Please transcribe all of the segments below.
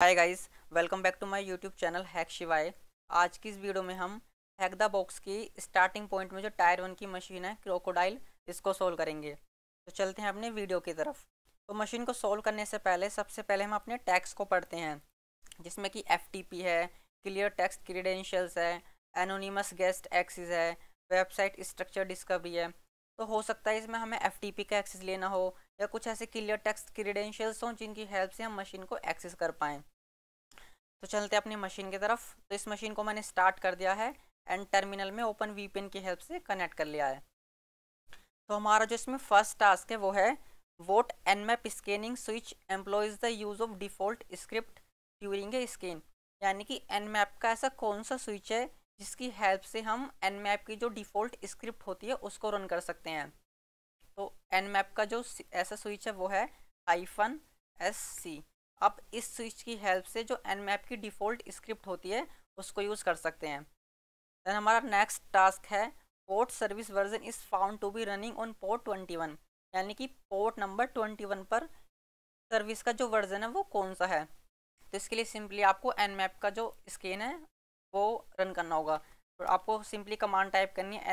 Hi guys, welcome back to my YouTube channel hack Shivay. आज की इस वीडियो में हम हैक द बॉक्स की स्टार्टिंग पॉइंट में जो टायर 1 की मशीन है क्रोकोडाइल, इसको सोल्व करेंगे। तो चलते हैं अपने वीडियो की तरफ। तो मशीन को सोल्व करने से पहले सबसे पहले हम अपने टैग्स को पढ़ते हैं, जिसमें कि FTP है, क्लियर टेक्स्ट क्रीडेंशियल्स है, एनोनिमस गेस्ट एक्सेस है, वेबसाइट स्ट्रक्चर डिस्कवरी है। तो हो सकता है इसमें हमें FTP का एक्सेस लेना हो या कुछ ऐसे क्लियर टेक्स्ट क्रीडेंशियल्स हों जिनकी हेल्प से हम मशीन को एक्सेस कर पाएँ। तो चलते हैं अपनी मशीन की तरफ। तो इस मशीन को मैंने स्टार्ट कर दिया है एंड टर्मिनल में ओपन VPN की हेल्प से कनेक्ट कर लिया है। तो हमारा जो इसमें फर्स्ट टास्क है वो है what nmap scanning switch employs the use of default script during a scan. यानी कि nmap का ऐसा कौन सा स्विच है जिसकी हेल्प से हम nmap की जो डिफ़ॉल्ट स्क्रिप्ट होती है उसको रन कर सकते हैं। तो nmap का जो ऐसा स्विच है वो है -SC। अब इस स्विच की हेल्प से जो nmap की डिफ़ॉल्ट स्क्रिप्ट होती है उसको यूज़ कर सकते हैं। देन हमारा नेक्स्ट टास्क है port service version is found to be running on port 21। यानी कि पोर्ट नंबर 21 पर सर्विस का जो वर्जन है वो कौन सा है। तो इसके लिए सिंपली आपको nmap का जो स्कैन है वो रन करना होगा। तो आपको सिंपली कमांड टाइप करनी है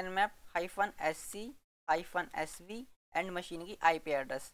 nmap-sc-sv एंड मशीन की IP एड्रेस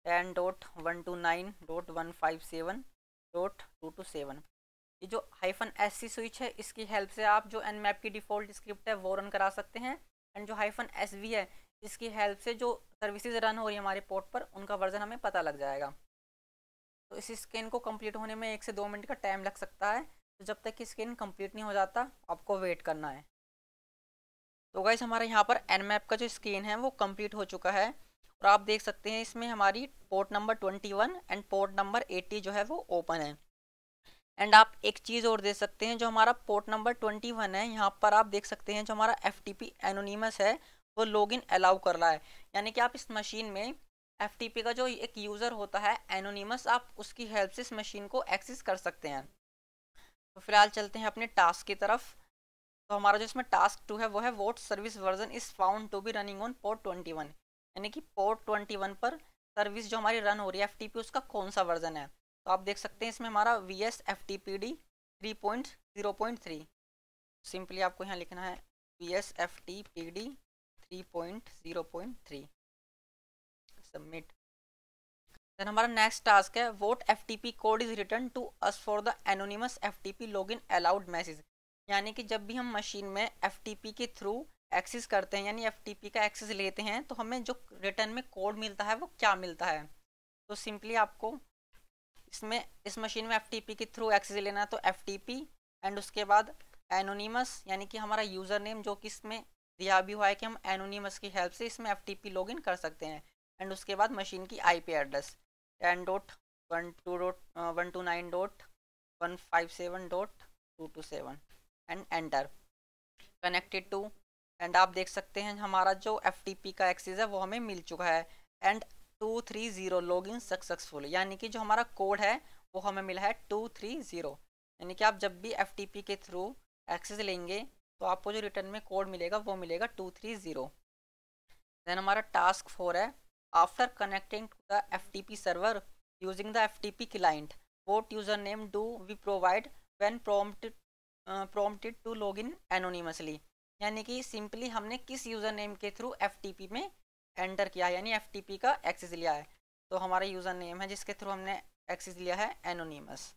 10.129.157.227। ये जो -SC स्विच है इसकी हेल्प से आप जो nmap की डिफ़ॉल्ट स्क्रिप्ट है वो रन करा सकते हैं। एंड जो -SV है इसकी हेल्प से जो सर्विसेज रन हो रही है हमारे पोर्ट पर उनका वर्जन हमें पता लग जाएगा। तो इस स्कैन को कंप्लीट होने में 1 से 2 मिनट का टाइम लग सकता है। तो जब तक कि स्कैन कंप्लीट नहीं हो जाता आपको वेट करना है। तो गाइस हमारे यहाँ पर nmap का जो स्कैन है वो कंप्लीट हो चुका है और आप देख सकते हैं इसमें हमारी port number 21 and port number 80 जो है वो ओपन है। एंड आप एक चीज़ और देख सकते हैं, जो हमारा पोर्ट नंबर 21 है यहाँ पर आप देख सकते हैं जो हमारा FTP एनोनिमस है वो लॉगिन अलाउ कर रहा है। यानी कि आप इस मशीन में FTP का जो एक यूज़र होता है एनोनिमस, आप उसकी हेल्प से इस मशीन को एक्सेस कर सकते हैं। तो फिलहाल चलते हैं अपने टास्क की तरफ। तो हमारा जो इसमें टास्क 2 है वो है what service version is found to be running on port 21। यानी कि पोर्ट 21 पर सर्विस जो हमारी रन हो रही है FTP उसका कौन सा वर्जन है। तो आप देख सकते हैं इसमें हमारा VS FTPD 3.0.3। सिंपली आपको यहाँ लिखना है VS FTPD 3.0.3, सबमिट। देन हमारा नेक्स्ट टास्क है what FTP code is return to us for the anonymous FTP login allowed message. यानी कि जब भी हम मशीन में FTP के थ्रू एक्सेस करते हैं यानी FTP का एक्सेस लेते हैं तो हमें जो रिटर्न में कोड मिलता है वो क्या मिलता है। तो सिंपली आपको इसमें इस मशीन में FTP के थ्रू एक्सेस लेना है तो FTP एंड उसके बाद एनोनिमस, यानी कि हमारा यूज़र नेम जो कि इसमें दिया भी हुआ है कि हम एनोनिमस की हेल्प से इसमें FTP लॉगिन कर सकते हैं। एंड उसके बाद मशीन की IP address 10.129.157.227 and enter connected to. And आप देख सकते हैं हमारा जो FTP का एक्सेस है वो हमें मिल चुका है। एंड 230 लॉगिन सक्सेसफुल, यानी कि जो हमारा कोड है वो हमें मिला है 230। यानी कि आप जब भी FTP के थ्रू एक्सेस लेंगे तो आपको जो रिटर्न में कोड मिलेगा वो मिलेगा 230। देन हमारा टास्क 4 है after connecting to the FTP server using the FTP client what user name do we provide when prompted to login anonymously. यानी कि सिंपली हमने किस यूज़र नेम के थ्रू FTP में एंटर किया है यानी FTP का एक्सेस लिया है। तो हमारा यूज़र नेम है जिसके थ्रू हमने एक्सेस लिया है एनोनिमस।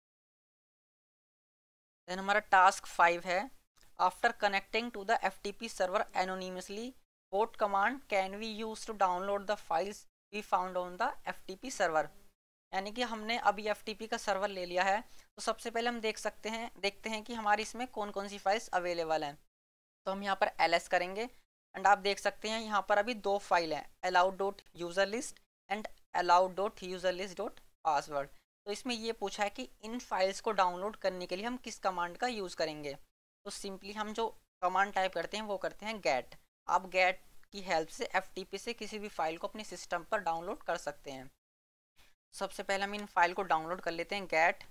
देन हमारा टास्क 5 है after connecting to the FTP server anonymously what command can we use to download the files we found on the FTP server. यानी कि हमने अभी FTP का सर्वर ले लिया है तो सबसे पहले हम देखते हैं कि हमारी इसमें कौन कौन सी फाइल्स अवेलेबल हैं। तो हम यहाँ पर ls करेंगे एंड आप देख सकते हैं यहाँ पर अभी 2 फाइल हैं allowed.userlist एंड allowed.userlist.password। तो इसमें ये पूछा है कि इन फाइल्स को डाउनलोड करने के लिए हम किस कमांड का यूज़ करेंगे। तो सिंपली हम जो कमांड टाइप करते हैं वो करते हैं गेट। आप गेट की हेल्प से FTP से किसी भी फाइल को अपने सिस्टम पर डाउनलोड कर सकते हैं। सबसे पहले हम इन फाइल को डाउनलोड कर लेते हैं गेट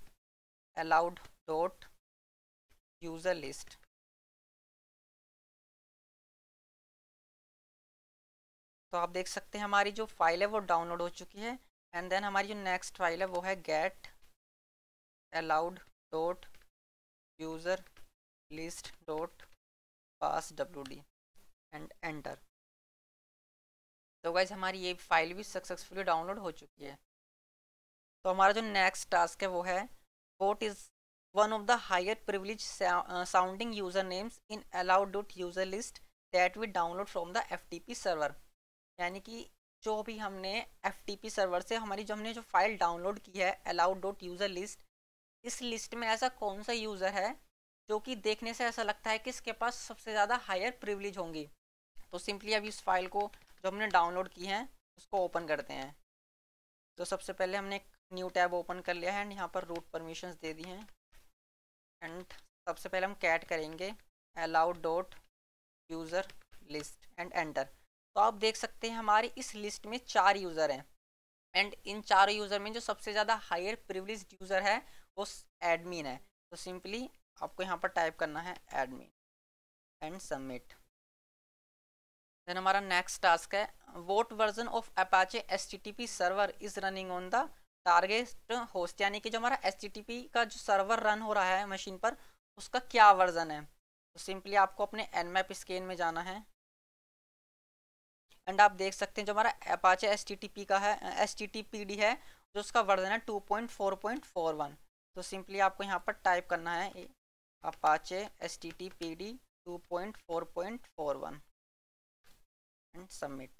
allowed.userlist। तो आप देख सकते हैं हमारी जो फाइल है वो डाउनलोड हो चुकी है। एंड देन हमारी जो नेक्स्ट फाइल है वो है get allowed dot user list dot pass wd and enter. तो गाइज हमारी ये फाइल भी सक्सेसफुली डाउनलोड हो चुकी है। तो हमारा जो नेक्स्ट टास्क है वो है what is one of the higher privilege sounding user names in allowed dot user list that we download from the FTP server. यानी कि जो भी हमने FTP सर्वर से हमने जो फाइल डाउनलोड की है अलाउड डॉट यूजर लिस्ट, इस लिस्ट में ऐसा कौन सा यूज़र है जो कि देखने से ऐसा लगता है कि इसके पास सबसे ज़्यादा हायर प्रिविलेज होंगी। तो सिंपली अभी इस फाइल को जो हमने डाउनलोड की है उसको ओपन करते हैं। तो सबसे पहले हमने एक न्यू टैब ओपन कर लिया है एंड यहाँ पर रूट परमिशंस दे दी हैं। एंड सबसे पहले हम कैट करेंगे allowed dot user list and enter. तो आप देख सकते हैं हमारी इस लिस्ट में 4 यूज़र हैं एंड इन चारों यूज़र में जो सबसे ज़्यादा हायर प्रिविलेज यूज़र है वो एडमिन है। तो सिंपली आपको यहाँ पर टाइप करना है एडमिन एंड सबमिट। देन हमारा नेक्स्ट टास्क है what version of Apache HTTP server is running on the target host. यानी कि जो हमारा HTTP का जो सर्वर रन हो रहा है मशीन पर उसका क्या वर्जन है। तो सिंपली आपको अपने nmap स्कैन में जाना है एंड आप देख सकते हैं जो हमारा अपाचे HTTP का है HTTPD है जो उसका वर्जन है 2.4.41। तो सिंपली आपको यहाँ पर टाइप करना है अपाचे HTTPD 2.4.41 एंड सबमिट।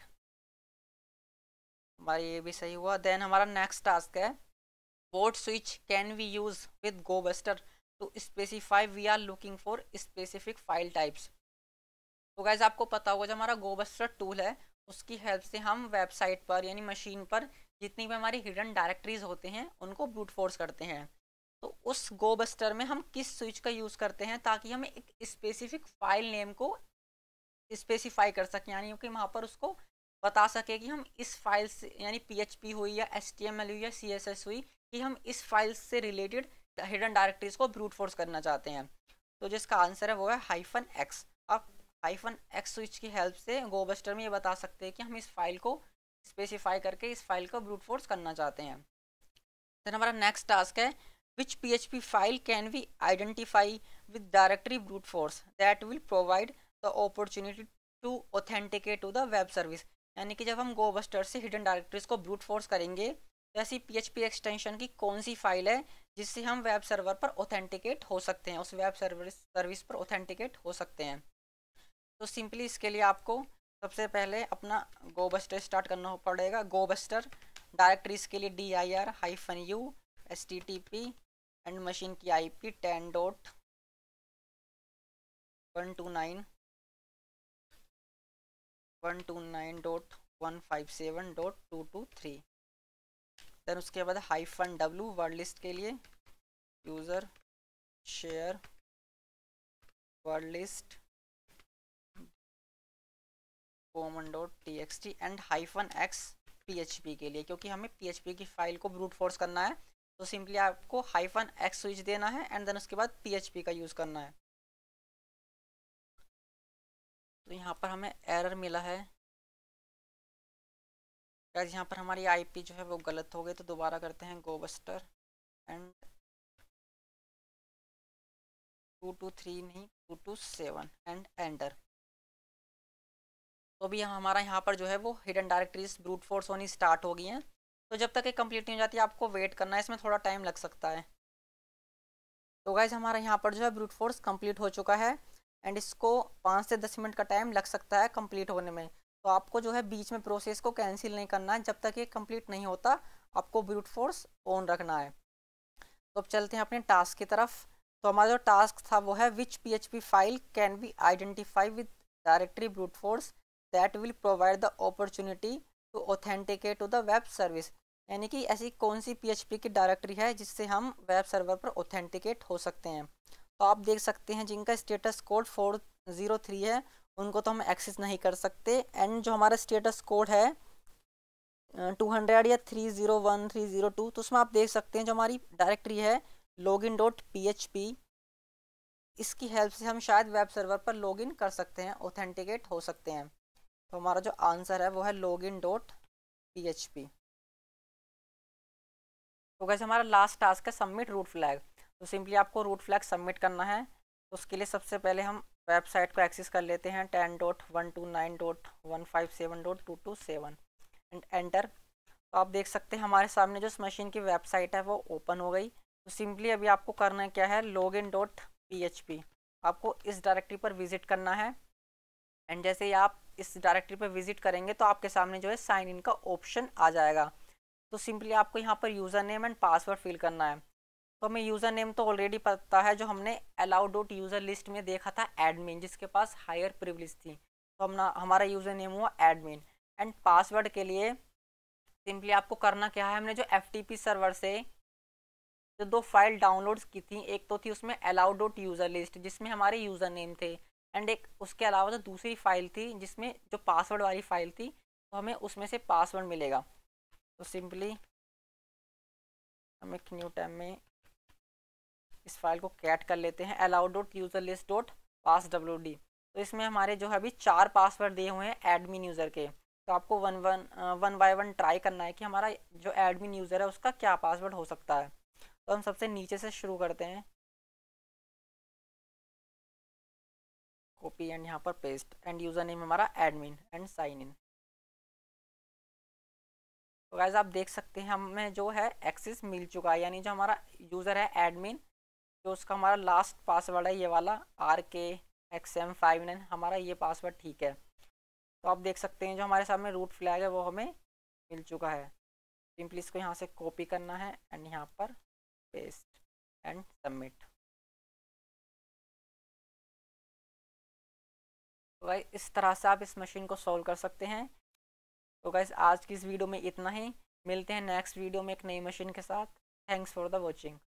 हमारा ये भी सही हुआ। देन हमारा नेक्स्ट टास्क है what switch can we use with gobuster to specify we are looking for specific file types. तो गाइज आपको पता होगा जो हमारा गोबस्टर टूल है उसकी हेल्प से हम वेबसाइट पर यानी मशीन पर जितनी भी हमारी हिडन डायरेक्टरीज होते हैं उनको ब्रूट फोर्स करते हैं। तो उस गोबस्टर में हम किस स्विच का यूज़ करते हैं ताकि हम एक स्पेसिफिक फाइल नेम को स्पेसिफाई कर सकें, यानी कि वहाँ पर उसको बता सके कि हम इस फाइल से यानी PHP हुई या HTML हुई या CSS हुई कि हम इस फाइल से रिलेटेड हिडन डायरेक्टरीज को ब्रूट फोर्स करना चाहते हैं। तो जिसका आंसर है वो है -x। आप -x स्विच की हेल्प से गोबस्टर में ये बता सकते हैं कि हम इस फाइल को स्पेसिफाई करके इस फाइल को ब्रूट फोर्स करना चाहते हैं। देन हमारा नेक्स्ट टास्क है which PHP file can we identify with directory brute force that will provide the opportunity to authenticate to the web service। यानी कि जब हम गोबस्टर से हिडन डायरेक्टरीज को ब्रूट फोर्स करेंगे तो ऐसी PHP एक्सटेंशन की कौन सी फाइल है जिससे हम वेब सर्वर पर ऑथेंटिकेट हो सकते हैं, उस वेब सर्विस पर ऑथेंटिकेट हो सकते हैं। तो सिंपली इसके लिए आपको सबसे पहले अपना गोबस्टर स्टार्ट करना पड़ेगा। गोबस्टर डायरेक्टरीज के लिए dir-u HTTP एंड मशीन की IP 10.129.157.223। देन उसके बाद -w वर्ड लिस्ट के लिए user share word list common.txt and -x PHP के लिए, क्योंकि हमें PHP की फाइल को ब्रूट फोर्स करना है तो सिंपली आपको -x स्विच देना है एंड देन उसके बाद PHP का यूज़ करना है। तो यहाँ पर हमें एरर मिला है गाइस, यहाँ पर हमारी IP जो है वो गलत हो गई। तो दोबारा करते हैं गोबस्टर एंड 223 नहीं 227 एंड एंटर। तो भी हमारा यहाँ पर जो है वो हिडन डायरेक्टरीज ब्रूट फोर्स होनी स्टार्ट हो गई हैं। तो जब तक ये कंप्लीट नहीं हो जाती आपको वेट करना है, इसमें थोड़ा टाइम लग सकता है। तो गाइज हमारा यहाँ पर जो है ब्रूट फोर्स कंप्लीट हो चुका है एंड इसको 5 से 10 मिनट का टाइम लग सकता है कंप्लीट होने में। तो आपको जो है बीच में प्रोसेस को कैंसिल नहीं करना है, जब तक ये कंप्लीट नहीं होता आपको ब्रूट फोर्स ऑन रखना है। तो अब चलते हैं अपने टास्क की तरफ। तो हमारा जो टास्क था वो है which PHP file can be identify with directory brute force that will provide the opportunity to authenticate to the web service. यानी कि ऐसी कौन सी PHP की डायरेक्टरी है जिससे हम वेब सर्वर पर ऑथेंटिकेट हो सकते हैं। तो आप देख सकते हैं जिनका स्टेटस कोड 403 है उनको तो हम एक्सेस नहीं कर सकते एंड जो हमारा स्टेटस कोड है 200 या 301 302 तो उसमें आप देख सकते हैं जो हमारी डायरेक्टरी है login.php, इसकी हेल्प से हम शायद वेब सर्वर पर लॉगिन कर सकते हैं, ऑथेंटिकेट हो सकते हैं। तो हमारा जो आंसर है वो है login.php। तो गाइस हमारा लास्ट टास्क है सबमिट रूट फ्लैग। तो सिंपली आपको रूट फ्लैग सबमिट करना है। तो उसके लिए सबसे पहले हम वेबसाइट को एक्सेस कर लेते हैं 10.129.157.227 एंड एंटर। तो आप देख सकते हैं हमारे सामने जो इस मशीन की वेबसाइट है वो ओपन हो गई। तो सिंपली अभी आपको करना क्या है, login.php आपको इस डायरेक्टरी पर विजिट करना है। एंड जैसे ही आप इस डायरेक्टरी पर विजिट करेंगे तो आपके सामने जो है साइन इन का ऑप्शन आ जाएगा। तो सिंपली आपको यहाँ पर user name and password fill करना है। तो हमें यूज़र नेम तो ऑलरेडी पता है, जो हमने allow.user लिस्ट में देखा था एडमिन, जिसके पास हायर प्रिविलेज थी। तो हमारा यूज़र नेम हुआ एडमिन। एंड पासवर्ड के लिए सिंपली आपको करना क्या है, हमने जो FTP सर्वर से जो 2 फाइल डाउनलोड्स की थी, एक तो थी उसमें allow.user लिस्ट जिसमें हमारे यूज़र नेम थे, एंड एक उसके अलावा जो दूसरी फाइल थी जिसमें जो पासवर्ड वाली फाइल थी, तो हमें उसमें से पासवर्ड मिलेगा। तो सिंपली हम एक न्यू टैब में इस फाइल को कैट कर लेते हैं allow.userlist.passwd। तो इसमें हमारे जो है अभी 4 पासवर्ड दिए हुए हैं एडमिन यूज़र के। तो आपको वन बाय वन ट्राई करना है कि हमारा जो एडमिन यूज़र है उसका क्या पासवर्ड हो सकता है। तो हम सबसे नीचे से शुरू करते हैं, कॉपी एंड यहाँ पर पेस्ट, एंड यूज़र नेम हमारा एडमिन एंड साइन इन। तो गाइस आप देख सकते हैं हमें जो है एक्सेस मिल चुका है, यानी जो हमारा यूज़र है एडमिन, जो उसका हमारा लास्ट पासवर्ड है ये वाला RKXM59, हमारा ये पासवर्ड ठीक है। तो आप देख सकते हैं जो हमारे सामने रूट फ्लैग है वो हमें मिल चुका है। सिंपली इसको यहाँ से कॉपी करना है एंड यहाँ पर पेस्ट एंड सबमिट। तो गाइस इस तरह से आप इस मशीन को सॉल्व कर सकते हैं। तो गाइस आज की इस वीडियो में इतना ही, मिलते हैं नेक्स्ट वीडियो में एक नई मशीन के साथ। Thanks for the watching.